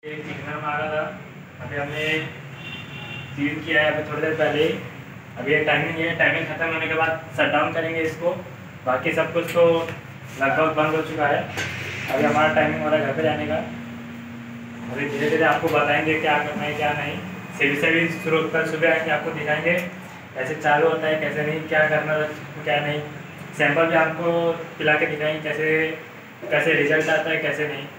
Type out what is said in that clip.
एक सिग्नल मारा था, अभी हमने सीड किया है अभी थोड़ी देर पहले। अभी ये टाइमिंग है, टाइमिंग ख़त्म होने के बाद शट डाउन करेंगे इसको। बाकी सब कुछ तो लगभग बंद हो चुका है। अभी हमारा टाइमिंग हो रहा है घर पे जाने का। अभी धीरे धीरे आपको बताएंगे क्या करना है क्या नहीं। से भी शुरू कल सुबह आएंगे, आपको दिखाएंगे कैसे चालू होता है कैसे नहीं, क्या करना क्या नहीं। सैंपल भी आपको पिला के दिखाएंगे कैसे कैसे रिजल्ट आता है कैसे नहीं।